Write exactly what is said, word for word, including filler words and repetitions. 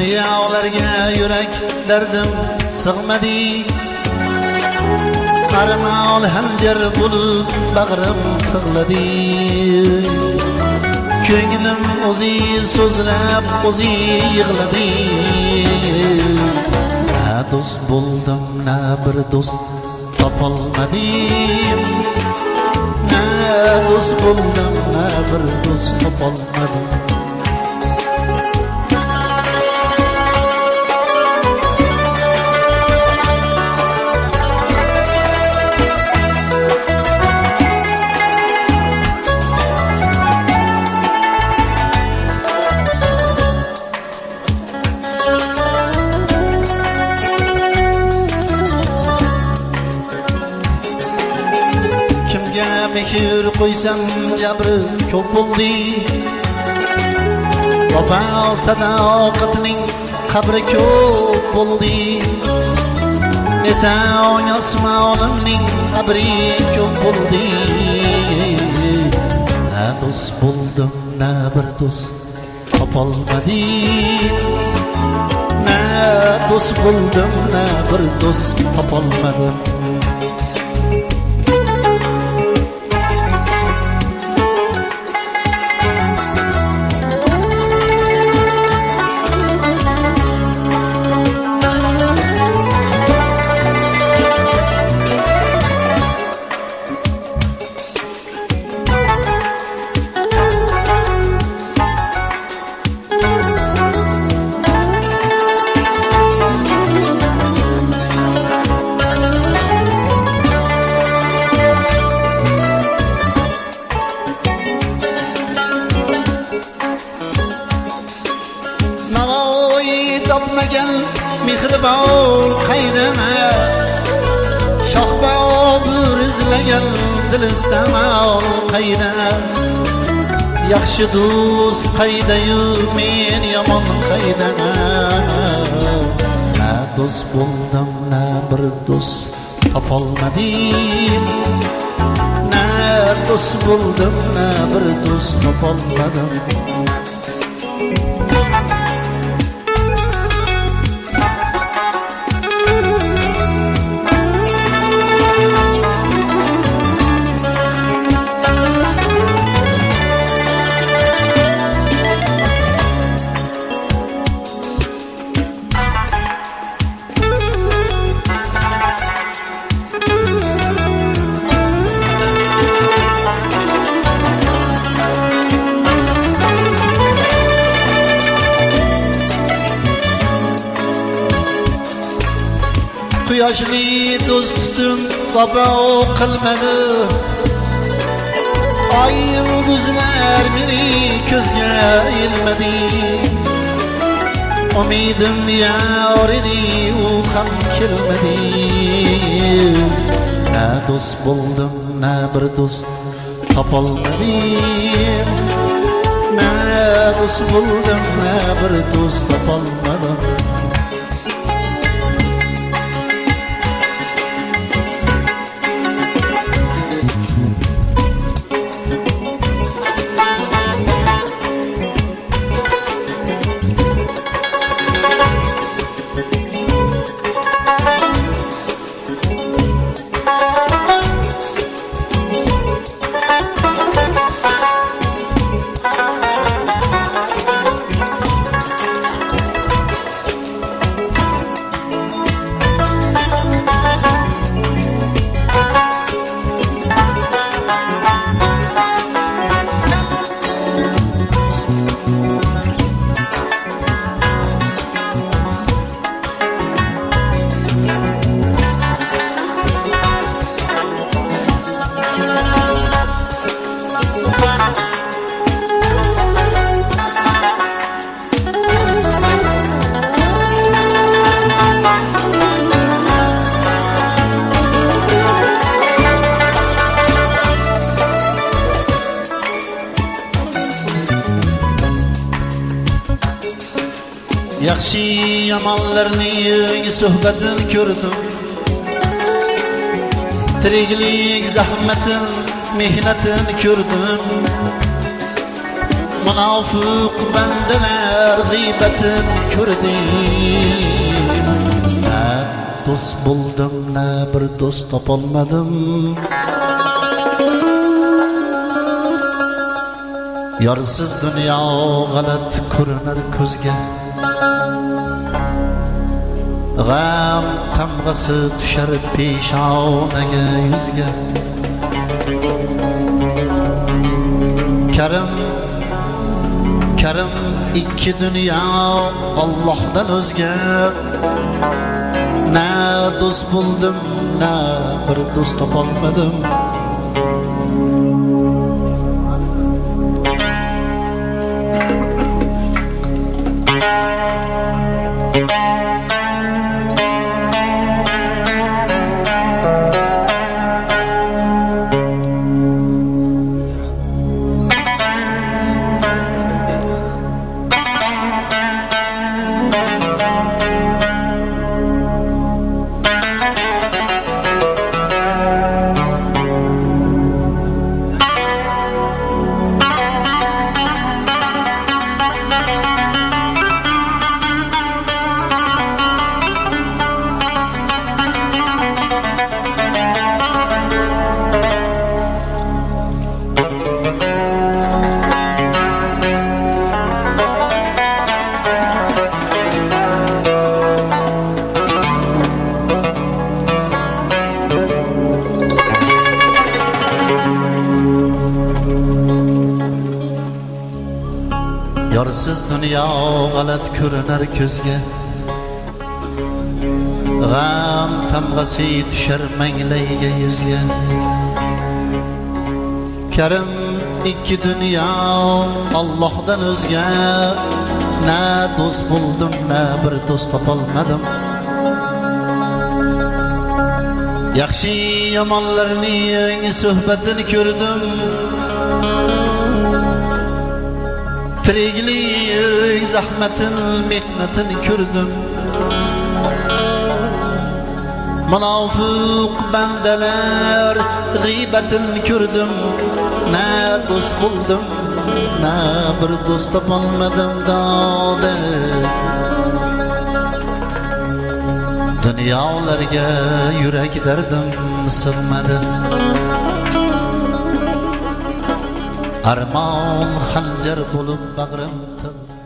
Yağlarga yurak derdim sig'madi. Qarmol hanjar bo'lib bag'rim tig'ladi. Ko'nglim o'zi so'zlab o'zi yig'ladi. Na do'st bo'ldim, na bir do'st topolmadim. Na do'st bo'ldim, na bir do'st topolmadim. Mehir qo'ysam jabri ko'p bo'ldi. Vafo sadoqatning qabri ko'p bo'ldi. Netang osmonimning qabri ko'p bo'ldi. Na do'st bo'ldim, na bir do'st topolmadim. Na do'st bo'ldim, na bir do'st topolmadim. Topmagan mehribon qaydama, shohbobur izlagan dil istamal qayda. Yaxshi do'st qaydayu men yomon qayda. Na do'st bo'ldim, na bir do'st topolmadim. Na do'st bo'ldim, na bir do'st topolmadim. Quyoshli do'stim vafo qilmadi. Ay yulduzlar meni ko'zga ilmadi. Umidim yor edi, u ham kelmadi. Na do'st bo'ldim, na bir do'st topolmadim. Na do'st bo'ldim, na bir do'st topolmadim. Yaxshi yomonlarning suhbatin ko'rdim. Tiriklik zahmatin, mehnatin ko'rdim. munofiq bandalar g'iybatin ko'rdim. Na do'st bo'ldim, na bir do'st topolmadim. Yorsiz dunyo g'alat ko'rinar ko'zga. G'am tamg'asi tushar peshonaga yuzga. Karim Karim ikki dunyo Allohdan o'zga. Na do'st bo'ldim, na bir do'st topolmadim. Yorsiz dunyo g'alat ko'rinar ko'zga. G'am tamg'asi tushar manglayga yuzga. Karim ikki dunyo Allohdan o'zga. Na do'st bo'ldim, na bir do'st topolmadim. Yaxshi yomonlarning suhbatini ko'rdim. Tiriklik zahmatin mehnatini ko'rdim. Munofiq bandalar g'iybatini ko'rdim. Na do'st bo'ldim, na bir do'st topolmadim dode. Dunyolarga yurak dardim sig'madi. Armon xanjar bo'lib bag'rim